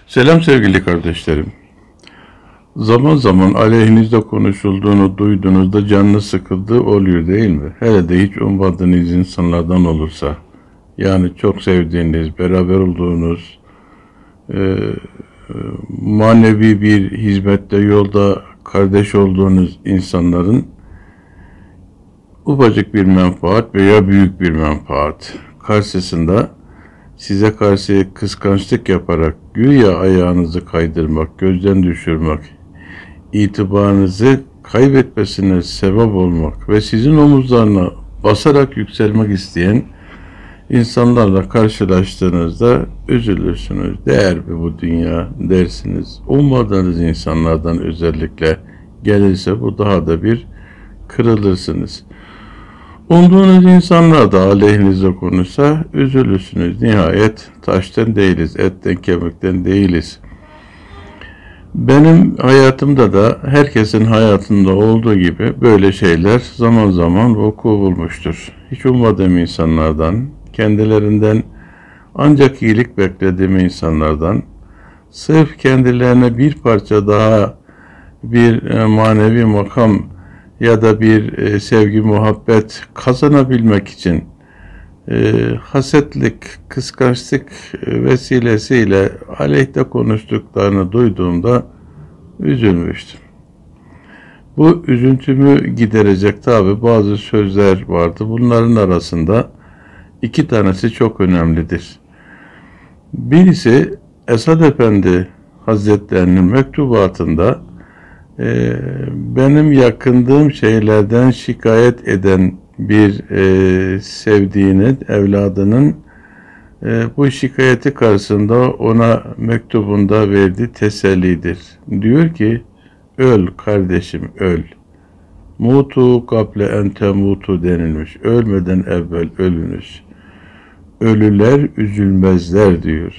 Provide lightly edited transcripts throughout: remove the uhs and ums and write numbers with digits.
Selam sevgili kardeşlerim. Zaman zaman aleyhinizde konuşulduğunu duyduğunuzda canınız sıkıldığı oluyor değil mi? Hele de hiç ummadığınız insanlardan olursa. Yani çok sevdiğiniz, beraber olduğunuz, manevi bir hizmette, yolda kardeş olduğunuz insanların ufacık bir menfaat veya büyük bir menfaat karşısında size karşı kıskançlık yaparak güya ayağınızı kaydırmak, gözden düşürmek, itibarınızı kaybetmesine sebep olmak ve sizin omuzlarına basarak yükselmek isteyen insanlarla karşılaştığınızda üzülürsünüz. Değer mi bu dünya dersiniz. Ummadığınız insanlardan özellikle gelirse bu daha da bir kırılırsınız. Umduğunuz insanlar da aleyhinizde konuşsa üzülürsünüz. Nihayet taştan değiliz, etten kemikten değiliz. Benim hayatımda da herkesin hayatında olduğu gibi böyle şeyler zaman zaman vuku bulmuştur. Hiç ummadığım insanlardan, kendilerinden ancak iyilik beklediğim insanlardan, sırf kendilerine bir parça daha bir manevi makam ya da bir sevgi, muhabbet kazanabilmek için hasetlik, kıskançlık vesilesiyle aleyhte konuştuklarını duyduğumda üzülmüştüm. Bu üzüntümü giderecek tabi bazı sözler vardı. Bunların arasında iki tanesi çok önemlidir. Birisi Esad Efendi Hazretlerinin mektubatında benim yakındığım şeylerden şikayet eden bir sevdiğinin, evladının bu şikayeti karşısında ona mektubunda verdiği tesellidir. Diyor ki, öl kardeşim öl. Mutu kable ente mutu denilmiş. Ölmeden evvel ölünüz. Ölüler üzülmezler diyor.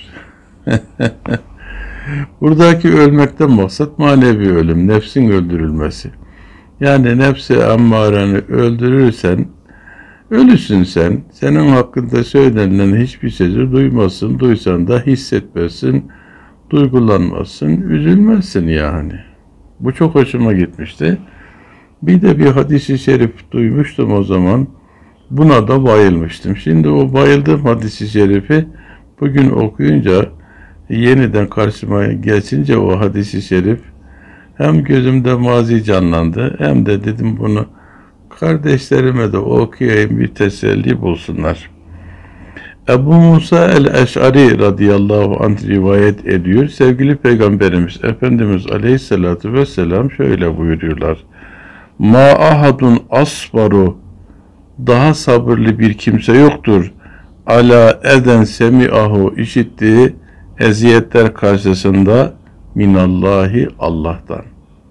Buradaki ölmekten maksat manevi ölüm, nefsin öldürülmesi. Yani nefsi ammareni öldürürsen, ölüsün sen. Senin hakkında söylenilen hiçbir sözü duymazsın, duysan da hissetmezsin, duygulanmazsın, üzülmezsin yani. Bu çok hoşuma gitmişti. Bir de bir hadis-i şerif duymuştum o zaman. Buna da bayılmıştım. Şimdi o bayıldığım hadis-i şerifi bugün okuyunca, yeniden karşıma geçince o hadis-i şerif hem gözümde mazi canlandı hem de dedim bunu kardeşlerime de okuyayım bir teselli bulsunlar. Ebu Musa el-Eş'ari radıyallahu anh rivayet ediyor. Sevgili Peygamberimiz Efendimiz aleyhissalatu vesselam şöyle buyuruyorlar. Ma ahadun asbaru, daha sabırlı bir kimse yoktur. Ala eden semi'ahu, işittiği eziyetler karşısında minallahi, Allah'tan.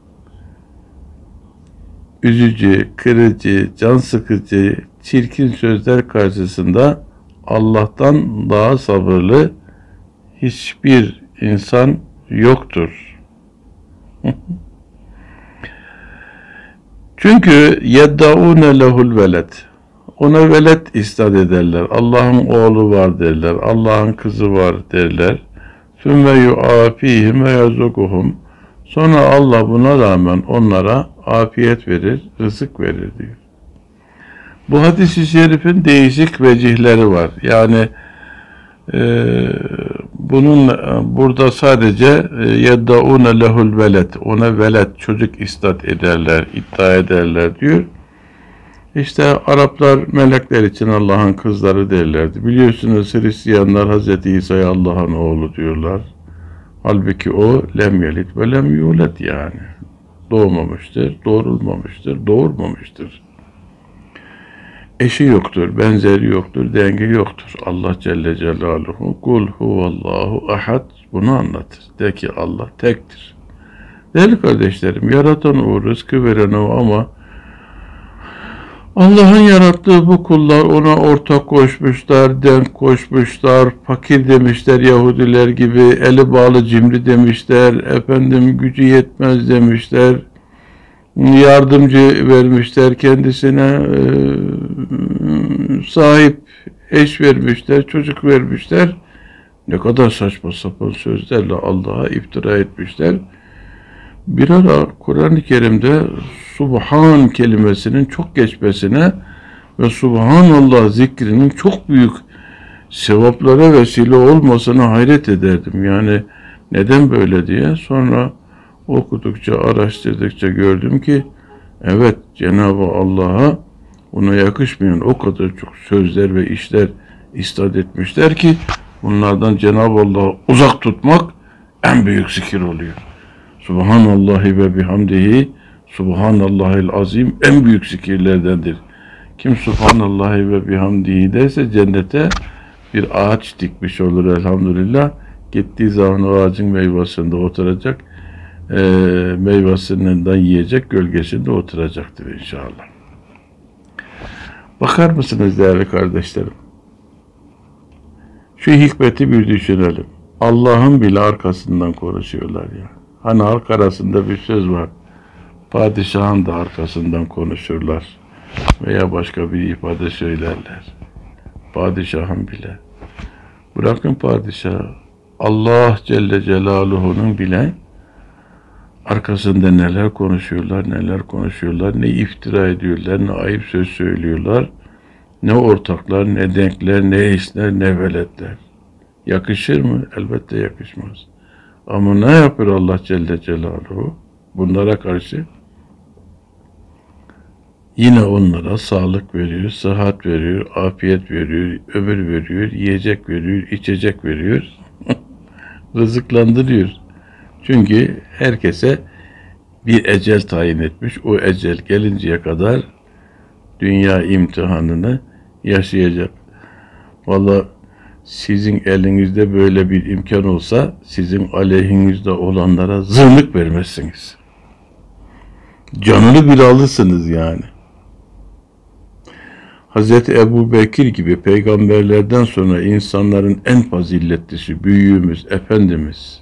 Üzücü, kırıcı, can sıkıcı, çirkin sözler karşısında Allah'tan daha sabırlı hiçbir insan yoktur. Çünkü yeddaune lehul veled. Ona velet isnat ederler. Allah'ın oğlu var derler. Allah'ın kızı var derler. Sümme yu'afihim ve yazukuhum. Sonra Allah buna rağmen onlara afiyet verir, rızık verir diyor. Bu hadis-i şerifin değişik vecihleri var. Yani bunun burada sadece yeddaune lehul veled, ona veled, çocuk istat ederler, iddia ederler diyor. İşte Araplar melekler için Allah'ın kızları derlerdi. Biliyorsunuz Hristiyanlar Hz. İsa'ya Allah'ın oğlu diyorlar. Halbuki o lem yelit ve lem yulet yani. Doğmamıştır, doğrulmamıştır, doğurmamıştır. Eşi yoktur, benzeri yoktur, dengi yoktur. Allah Celle Celaluhu kul huvallahu ahad bunu anlatır. De ki Allah tektir. Değerli kardeşlerim, yaratan o, rızkı veren o ama Allah'ın yarattığı bu kullar ona ortak koşmuşlar, denk koşmuşlar, fakir demişler Yahudiler gibi, eli bağlı cimri demişler, efendim gücü yetmez demişler, yardımcı vermişler kendisine, sahip eş vermişler, çocuk vermişler. Ne kadar saçma sapan sözlerle Allah'a iftira etmişler. Bir ara Kur'an-ı Kerim'de Subhan kelimesinin çok geçmesine ve Subhanallah zikrinin çok büyük sevaplara vesile olmasına hayret ederdim. Yani neden böyle diye. Sonra okudukça, araştırdıkça gördüm ki evet, Cenab-ı Allah'a ona yakışmayan o kadar çok sözler ve işler istat etmişler ki bunlardan Cenab-ı Allah'ı uzak tutmak en büyük zikir oluyor. Subhanallahi ve bihamdihi, Subhanallahil azim en büyük zikirlerdendir. Kim Subhanallahi ve bihamdihi derse cennete bir ağaç dikmiş olur elhamdülillah. Gittiği zaman o ağacın meyvasında oturacak, meyvesinden yiyecek, gölgesinde oturacaktır inşallah. Bakar mısınız değerli kardeşlerim? Şu hikmeti bir düşünelim. Allah'ın bile arkasından konuşuyorlar ya. Hani halk arasında bir söz var. Padişahın da arkasından konuşurlar. Veya başka bir ifade söylerler. Padişahın bile. Bırakın padişahı. Allah Celle Celaluhu'nun bile arkasında neler konuşuyorlar, ne iftira ediyorlar, ne ayıp söz söylüyorlar, ne ortaklar, ne denkler, ne eşler, ne veletler. Yakışır mı? Elbette yakışmaz. Ama ne yapıyor Allah Celle Celaluhu? Bunlara karşı yine onlara sağlık veriyor, sıhhat veriyor, afiyet veriyor, ömür veriyor, yiyecek veriyor, içecek veriyor, rızıklandırıyor. Çünkü herkese bir ecel tayin etmiş. O ecel gelinceye kadar dünya imtihanını yaşayacak. Vallahi sizin elinizde böyle bir imkan olsa sizin aleyhinizde olanlara zırnık vermezsiniz. Canını bile alırsınız yani. Hz. Ebu Bekir gibi peygamberlerden sonra insanların en faziletlisi, büyüğümüz, Efendimiz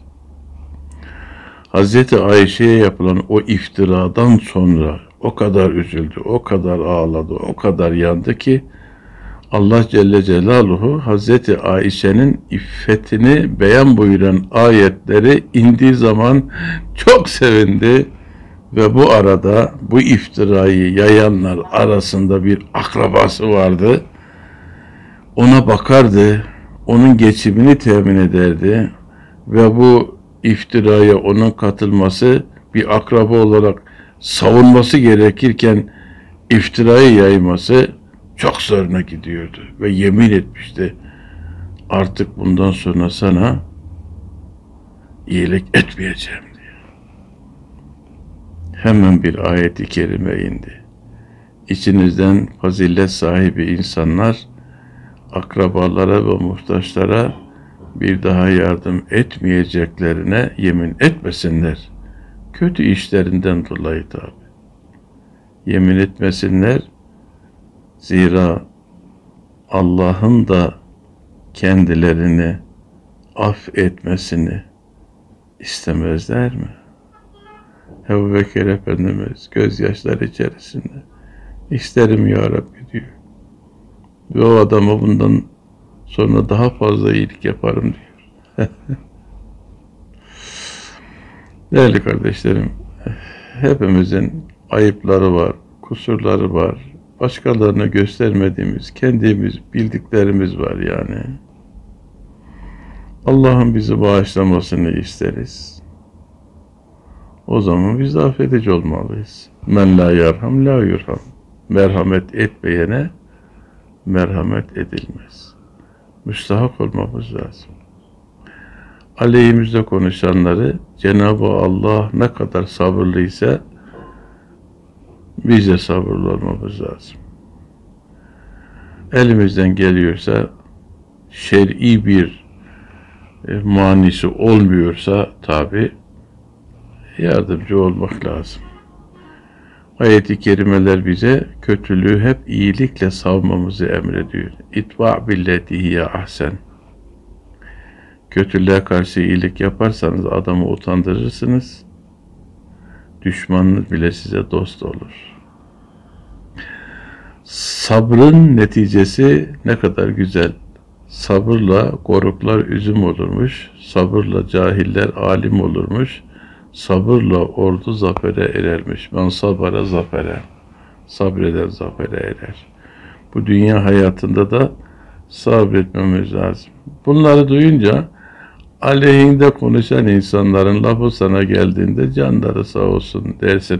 Hz. Ayşe'ye yapılan o iftiradan sonra o kadar üzüldü, o kadar ağladı, o kadar yandı ki Allah Celle Celaluhu Hz. Ayşe'nin iffetini beyan buyuran ayetleri indiği zaman çok sevindi ve bu arada bu iftirayı yayanlar arasında bir akrabası vardı. Ona bakardı, onun geçimini temin ederdi ve bu iftiraya onun katılması bir akraba olarak savunması gerekirken iftirayı yayması çok zoruna gidiyordu ve yemin etmişti. Artık bundan sonra sana iyilik etmeyeceğim diye. Hemen bir ayet-i kerime indi. İçinizden fazilet sahibi insanlar akrabalara ve muhtaçlara bir daha yardım etmeyeceklerine yemin etmesinler. Kötü işlerinden dolayı tabi. Yemin etmesinler. Zira Allah'ın da kendilerini affetmesini istemezler mi? Ebu Bekir Efendimiz gözyaşları içerisinde isterim ya Rabbi diyor. Ve o adama bundan sonra daha fazla iyilik yaparım diyor. Değerli kardeşlerim, hepimizin ayıpları var, kusurları var. Başkalarına göstermediğimiz, kendimiz bildiklerimiz var yani. Allah'ın bizi bağışlamasını isteriz. O zaman biz de affedici olmalıyız. Men la yerham la yurham. Merhamet etmeyene merhamet edilmez. Müstahak olmamız lazım. Aleyhimizde konuşanları Cenab-ı Allah ne kadar sabırlıysa biz de sabırlı olmamız lazım. Elimizden geliyorsa şer'i bir manisi olmuyorsa tabi yardımcı olmak lazım. Ayet-i kerimeler bize kötülüğü hep iyilikle savmamızı emrediyor. İtva billetihiye ahsen. Kötülüğe karşı iyilik yaparsanız adamı utandırırsınız. Düşmanınız bile size dost olur. Sabrın neticesi ne kadar güzel. Sabırla koruklar üzüm olurmuş, sabırla cahiller alim olurmuş, sabırla ordu zafere erermiş. Men sabara zafere, sabreden zafere erer. Bu dünya hayatında da sabretmemiz lazım. Bunları duyunca aleyhinde konuşan insanların lafı sana geldiğinde canları sağ olsun dersin.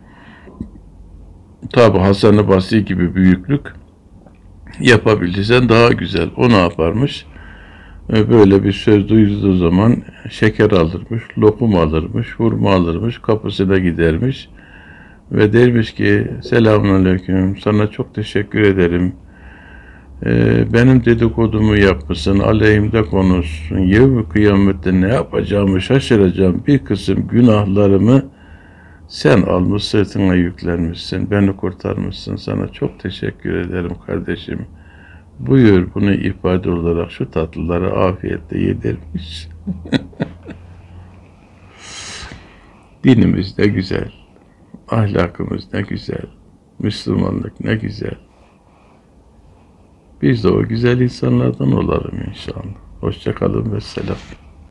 Tabi Hasan-ı Basri gibi büyüklük yapabilirsen daha güzel. O ne yaparmış? Böyle bir söz duyduğu zaman şeker alırmış, lokum alırmış, hurma alırmış, kapısına gidermiş ve dermiş ki selamünaleyküm, sana çok teşekkür ederim. Benim dedikodumu yapmışsın, aleyhimde konuşsun, yevmi kıyamette ne yapacağımı şaşıracağım, bir kısım günahlarımı sen almış sırtına yüklenmişsin, beni kurtarmışsın, sana çok teşekkür ederim kardeşim. Buyur bunu ifade olarak şu tatlıları afiyetle yedirmiş. Dinimiz ne güzel, ahlakımız ne güzel, Müslümanlık ne güzel. Biz de o güzel insanlardan olalım inşallah. Hoşça kalın ve selam.